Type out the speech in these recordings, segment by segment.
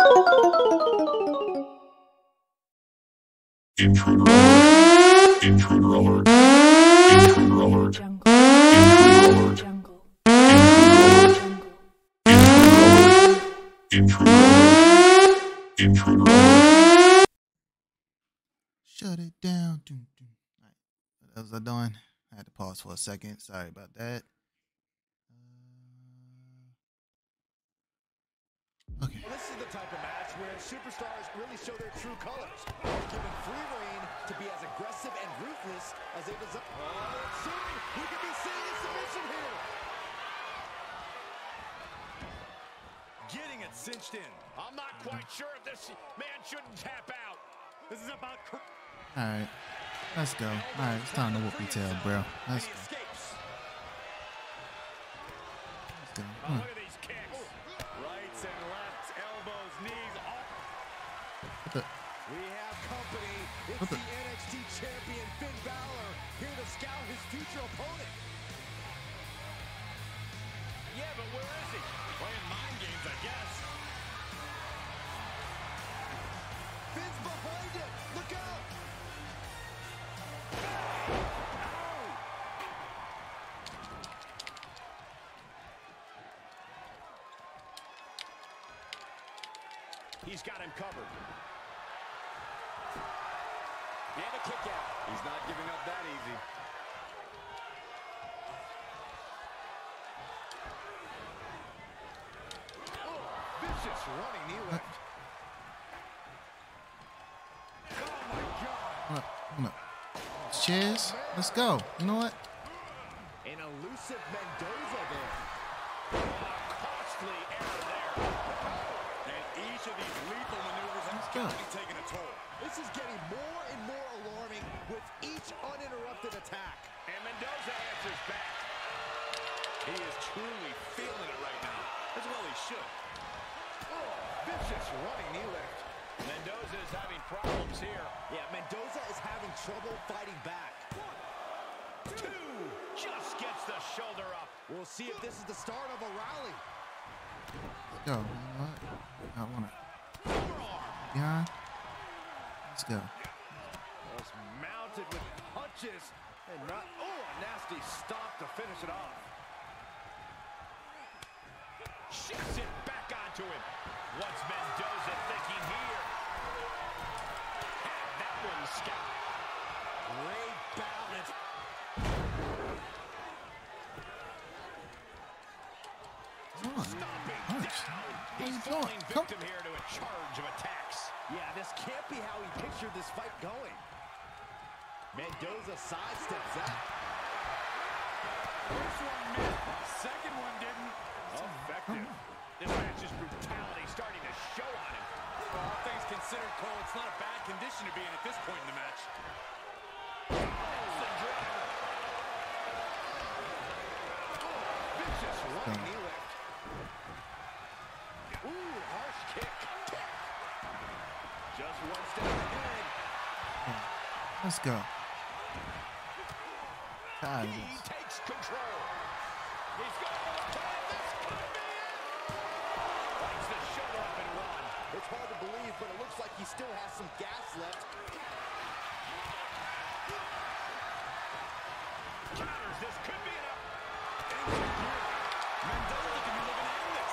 Intruder alert. Intruder alert. Intruder alert. Intruder alert. Intruder alert. Intruder alert. Shut it down. All right. What was I doing? I had to pause for a second. Sorry about that. Okay. This is the type of match where superstars really show their true colors. They're given free reign to be as aggressive and ruthless as they desire. Soon, we could be seeing a submission here. Getting it cinched in. I'm not quite sure if this man shouldn't tap out. This is about... Alright. Let's go. Alright, it's time to whoop your tail, bro. Let's go. Let's go. Look at these kicks. Rights and lefts, elbows, knees. We have company. It's the NXT champion, Finn Balor, here to scout his future opponent. Yeah, but where is he? Playing mind games, I guess. Finn's behind him. Look out. He's got him covered. And a kick out. He's not giving up that easy. Oh, vicious running knee lift. Oh my God. What? Cheers. Let's go. You know what? An elusive Mendoza there. Costly error there. And each of these lethal maneuvers has got to be taking a toll. This is getting more and more alarming with each uninterrupted attack. And Mendoza answers back. He is truly feeling it right now. As well he should. Oh, vicious running knee lift. Mendoza is having problems here. Yeah, Mendoza is having trouble fighting back. 1, 2, just gets the shoulder up. We'll see if this is the start of a rally. Go. You know what? I want to. Yeah. Let's go. Was mounted with punches and not. Oh, a nasty stop to finish it off. Shifts it back onto him. What's Mendoza thinking here? Had that one scout. Great balance. Stomping down. He's falling victim here to a charge of attacks. Yeah, this can't be how he pictured this fight going. Mendoza sidesteps that. First one missed. Second one didn't. Effective. This match's brutality starting to show on him. Well, all things considered, Cole, it's not a bad condition to be in at this point in the match. Vicious running knee lift. Ooh, harsh kick. Just one step ahead. Let's go. He takes control. He's got this could be it. Lights the shoulder up and run. It's hard to believe, but it looks like he still has some gas left. Counters, this could be enough. Mendoza could be looking at this.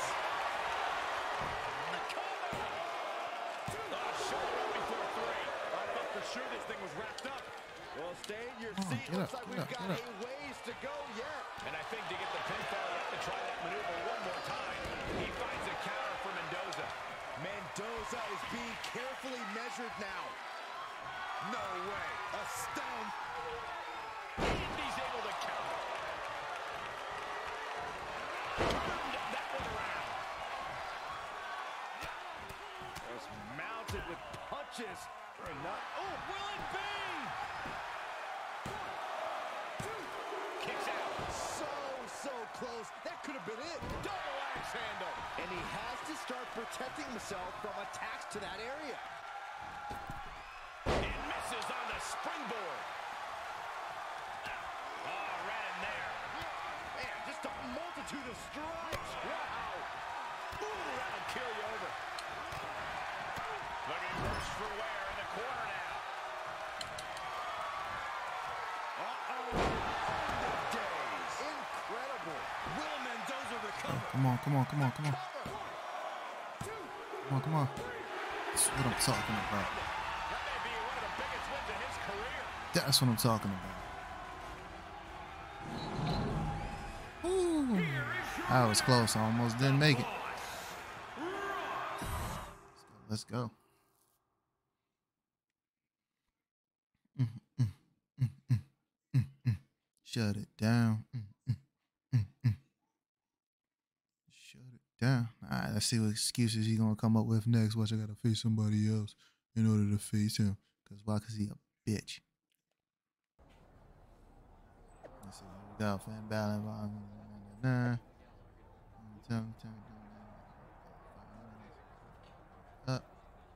Shoulder up before 3. I thought for sure this thing was wrapped up. Well, stay in your seat. Looks like we've got a ways to go yet. And I think to get the pinfall, you have to try that maneuver one more time. He finds a counter for Mendoza. Mendoza is being carefully measured now. No way. A stomp. And he's able to counter. Turned that one around. Was mounted with punches. Oh, will it be? Kicks out. So close. That could have been it. Double axe handle. And he has to start protecting himself from attacks to that area. And misses on the springboard. Oh, right in there. Man, just a multitude of strikes. Wow. Ooh, that'll kill you over. Come on, come on, come on, come on. Come on, come on. That's what I'm talking about. That's what I'm talking about. Ooh. I was close. I almost didn't make it. Let's go. Shut it down. Shut it down. All right, let's see what excuses he's going to come up with next. Watch, I got to face somebody else in order to face him. Because why? Because he a bitch. Let's see. Here we go. Fan Balor. Up.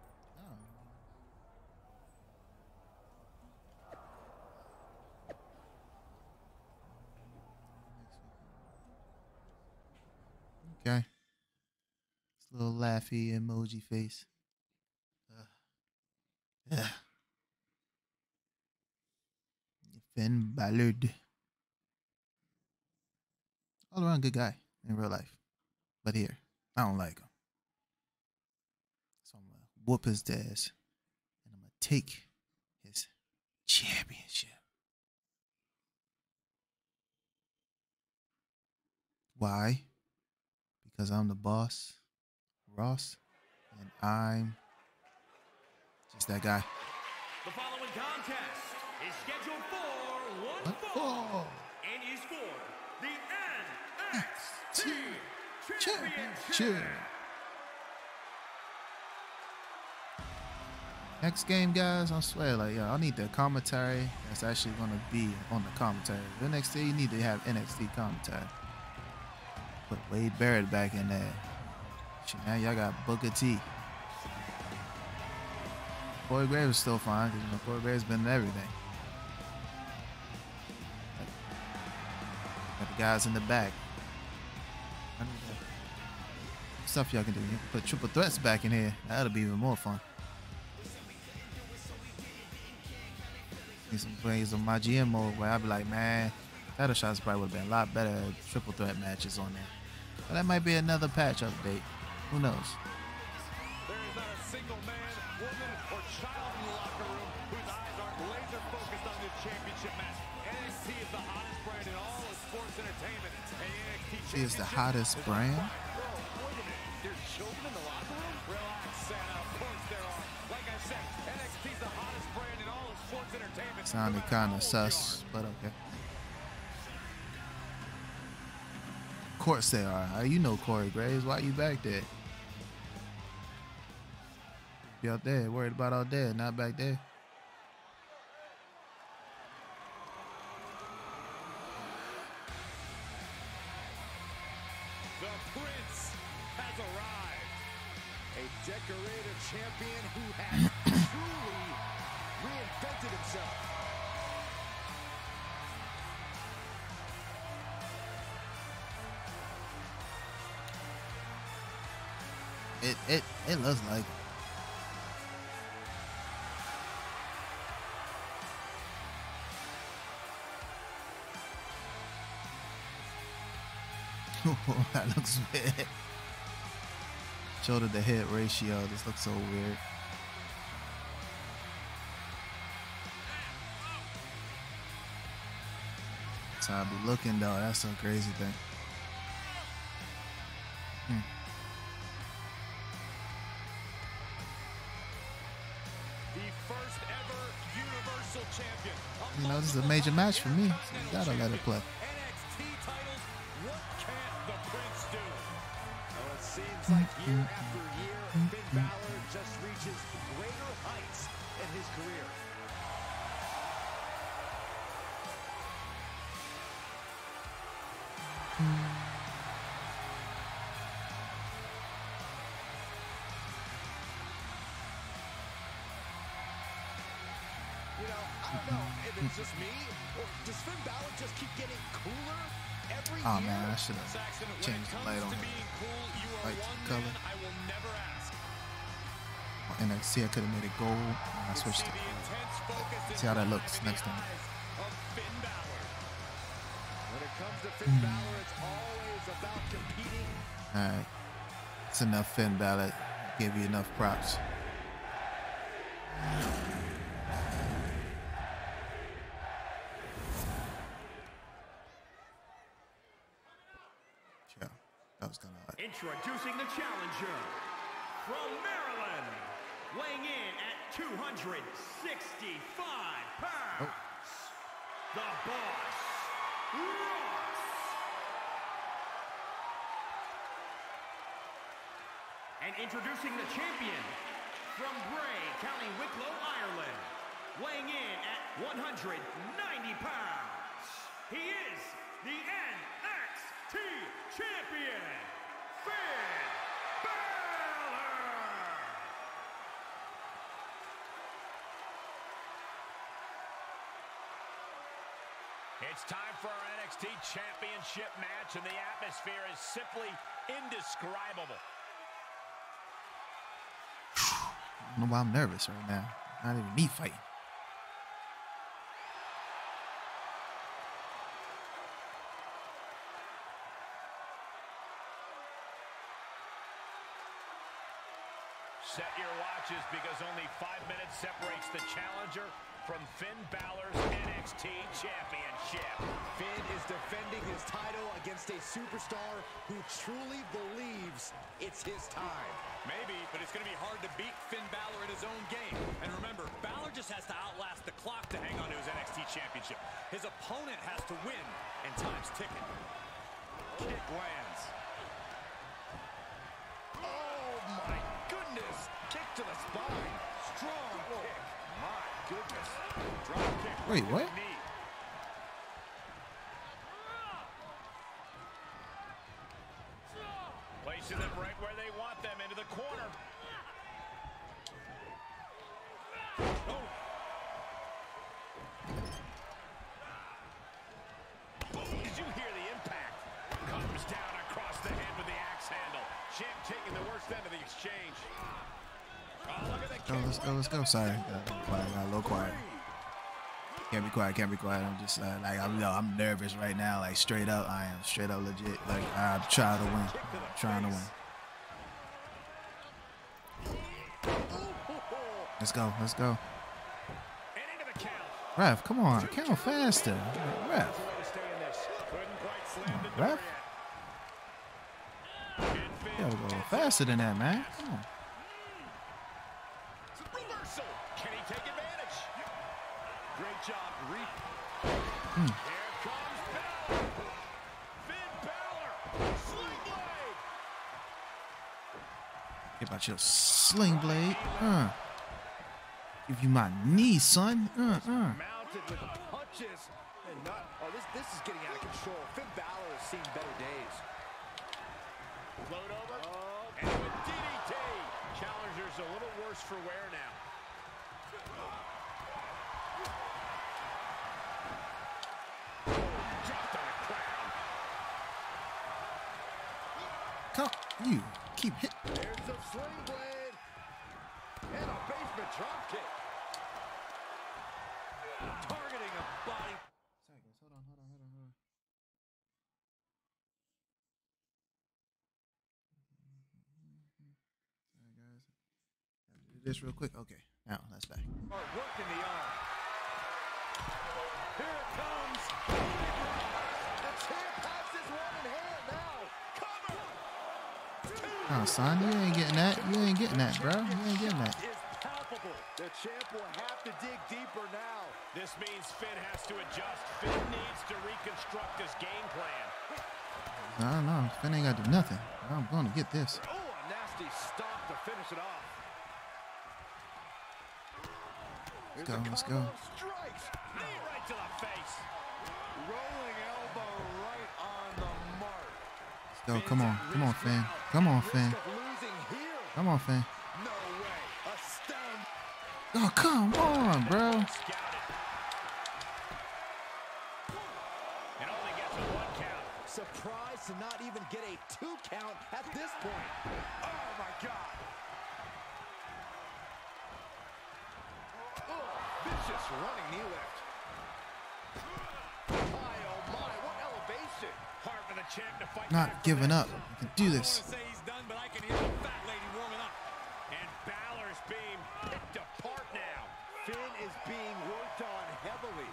Okay. This little laughy emoji face. Finn Ballard. All around good guy in real life. But here, I don't like him. So I'm going to whoop his ass. And I'm going to take his championship. Why? Because I'm the boss, Ross, and I'm just that guy. The following contest is scheduled for one fall and is for the NXT Championship. Next game, guys, I swear, like, yo, I need the commentary that's actually going to be on the commentary. The NXT, you need to have NXT commentary. Put Wade Barrett back in there. Shit, now y'all got Booker T. Corey Graves is still fine because, you know, Corey Graves been in everything. Got the guys in the back. Stuff y'all can do. You can put triple threats back in here. That'll be even more fun. Need some plays on my GM mode where I'd be like, man, title shots probably would have been a lot better triple threat matches on there. But that might be another patch update. Who knows? There is not a single man, woman, or child in the locker room whose eyes aren't laser focused on this championship match. NXT is the hottest brand in all of sports entertainment. And NXT She is the hottest brand. Whoa, wait a minute. There's children in the locker room? Relax, Santa. Of course there are. Like I said, NXT is the hottest brand in all of sports entertainment. Sounded kind of sus, but okay. Of course they are. You know Corey Graves. Why you back there? Be out there, worried about out there, not back there. The Prince has arrived. A decorated champion who has truly reinvented himself. It looks like that looks weird. Shoulder to head ratio. This looks so weird. That's how I be looking though. That's a crazy thing. The first ever Universal Champion. You know, this is a major match for me, so you gotta let it play. NXT titles, what can the Prince do? Well, it seems like year after year, Finn Balor just reaches greater heights in his career. You know, I don't know if it's just me, or does Finn Balor just keep getting cooler every Oh year? man, I should have Saxton, when changed it the comes light to on being cool, you are light one color. man I will never ask. On NXT, I could have made it gold, and I switched See it. the intense focus See how that looks in the next time. eyes of Finn Balor. When it comes to Finn Balor, it's always about competing. All right. It's enough, Finn Balor. Give you enough props. Yeah, that was kind of hard. Introducing the challenger from Maryland, weighing in at 265 pounds, the Boss, Ross. And introducing the champion from Bray, County Wicklow, Ireland, weighing in at 190 pounds. He is the NXT champion, Finn Balor. It's time for our NXT championship match, and the atmosphere is simply indescribable. I don't know why I'm nervous right now. Not even me fighting. Set your watches because only 5 minutes separates the challenger from Finn Balor's NXT championship. Finn is defending his title against a superstar who truly believes it's his time. Maybe, but it's going to be hard to beat Finn Balor in his own game. And remember, Balor just has to outlast the clock to hang on to his NXT championship. His opponent has to win, and time's ticking. Kick lands. Oh my goodness! Kick to the spine. Strong kick. My goodness. Drop kick. Wait, what? Knee. Placing them right where they want them, into the corner. Oh. Did you hear the impact? Comes down across the head with the axe handle. Champ taking the worst end of the exchange. Oh, look at the kick. Let's go. Sorry, got a little quiet. Can't be quiet. I'm just I'm nervous right now. Like straight up, I am straight up legit. Like I'm trying to win. Let's go. And into the count. Ref, come on, count faster. Ref. Ref. You gotta go faster than that, man. Come on. Reversal. Can he take advantage? Great job. Here comes Balor. Finn Balor. Sling blade. Get about your sling blade. Give you my knee, son. Mounted with punches. And not, this is getting out of control. Finn Balor has seen better days. Float over. And with DDT. Challenger's a little worse for wear now. Dropped on the ground. Come, you keep hitting. There's a sling blade. And a basement drop kick. Targeting a body. Sorry, guys. Hold on. Sorry, guys. Gotta do this real quick. Okay, now that's back. Working the arm. Here it comes. The champ has his one in hand now. Cover. Oh, son, you ain't getting that. You ain't getting that, bro. You ain't getting that. Is palpable. The champ will have to dig deeper now. This means Finn has to adjust. Finn needs to reconstruct his game plan. No, Finn ain't got to do nothing. I'm gonna get this. Oh, a nasty stop to finish it off. Let's go. Strikes. Knee right to the face. Rolling elbow right on the mark. Let's go. Come on, Finn. Come on, Finn. Risk of losing here. Come on, Finn. No way. A stun. Oh, come on, bro. Scouted. It only gets a 1 count. Surprised to not even get a 2 count at this point. Oh, my God. Oh, vicious running knee lift. My, oh, my. What exhausted. Hard for the champ to fight Not back from giving this. up. You can do I this. don't want to say he's done, but I can hear the fat lady warming up. And Balor's being picked apart now. Finn is being worked on heavily.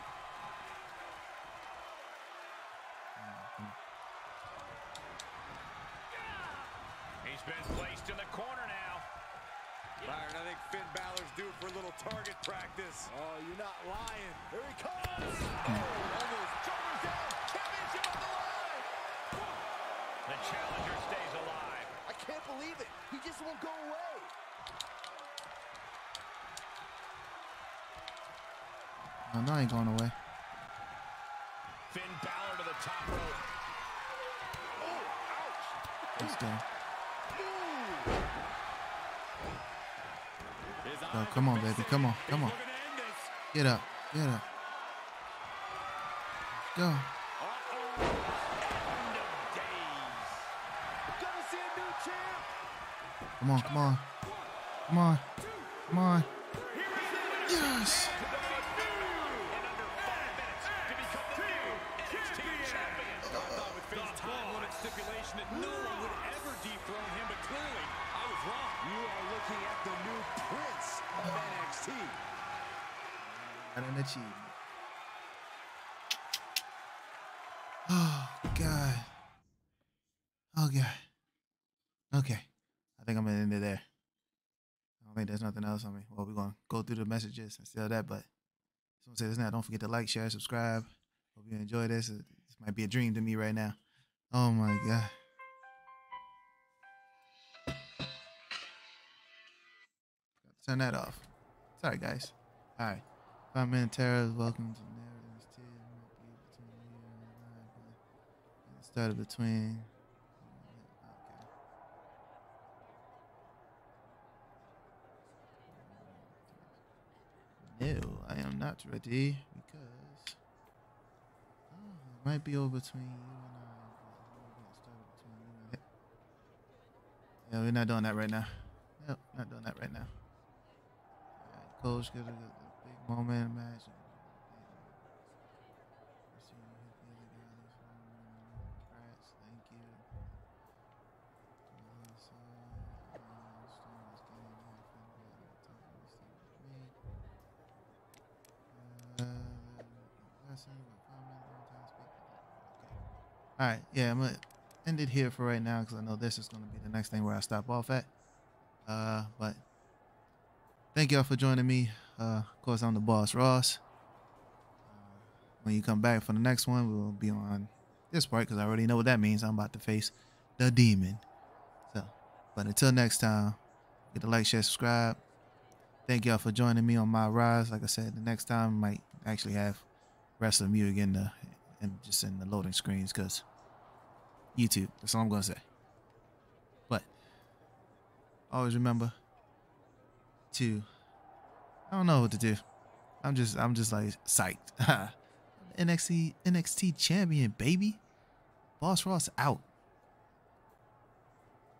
He's been placed in the corner now. Byron, I think Finn Balor's due for a little target practice. Oh, you're not lying. Here he comes. Oh, almost shoulders down. Championship on the line. The challenger stays alive. I can't believe it. He just won't go away. Oh, no, I ain't going away. Finn Balor to the top rope. Oh, ouch. Let's go. Ooh. His Go, eyes come are on, baby. fixated. Come on. He's Come on. looking to end this. Get up. Get up. Go. Uh-oh. End of days. Gonna see a new champ. Come on. Come on. Come on. Come on. Yes. In under 5 minutes to become the new NXT champion. I thought with Finn's time-limit stipulation that no one would ever dethrone him, but clearly I was wrong. You are looking at the new prince of NXT. Got an achievement. Oh, God. Oh, God. Okay. I think I'm going to end it there. I don't think there's nothing else on me. Well, we're going to go through the messages and still that, but just want to say this now. Don't forget to like, share, subscribe. Hope you enjoy this. This might be a dream to me right now. Oh, my God. Turn that off. Sorry, guys. All right. 5 Minute Terrors, welcome to Narratives 10. It started between. Okay. No, I am not ready because it might be over between you and I. But it started between you and him. Yeah, we're not doing that right now. Nope, not doing that right now. Alright, Coach got a big moment match. Congrats, thank you. Alright, yeah, I'm gonna end it here for right now because I know this is gonna be the next thing where I stop off at. But thank y'all for joining me. Of course, I'm the boss, Ross. When you come back for the next one, we'll be on this part because I already know what that means. I'm about to face the demon. So, but until next time, get a like, share, subscribe. Thank y'all for joining me on my rise. Like I said, the next time I might actually have Wrestling Mute again and just in the loading screens because YouTube. That's all I'm gonna say. But always remember to, I don't know what to do. I'm just like psyched. NXT champion, baby. Boss Ross out.